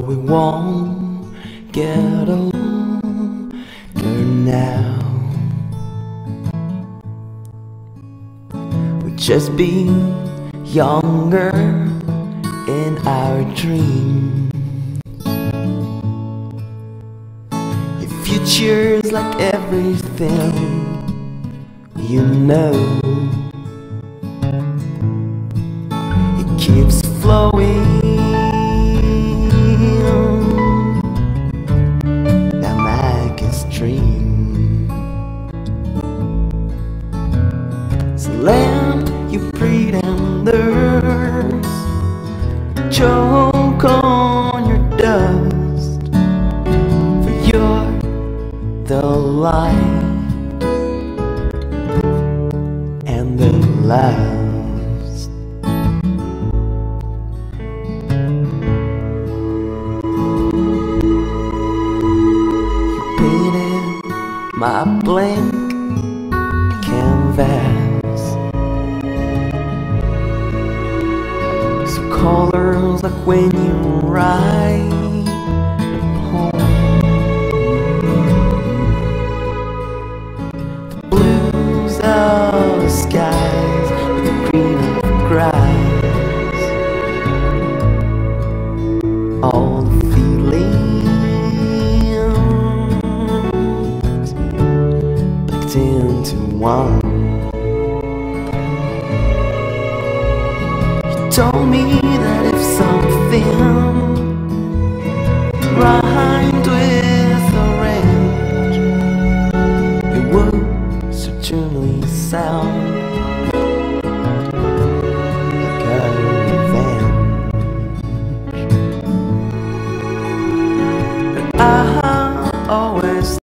we won't get older now. We'll just be younger in our dreams. Your future's like everything you know. It keeps flowing down like a stream. So land, you pretenders, choke on your dust, for you're the light and the last. You painted my blank canvas, some colors like when you write a poem. The blues of the skies, the green of the grass, all the feelings packed into one. You told me that if something rhymed with orange, it would certainly sound